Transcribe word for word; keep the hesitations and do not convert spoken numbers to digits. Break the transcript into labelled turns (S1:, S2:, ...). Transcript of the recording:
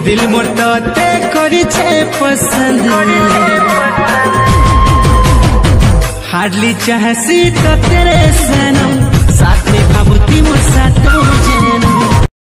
S1: दिल मोर ते करी छे पसंद हार्डली चाहसी तो तेरे सनम साथ में भाबुती मोर साथ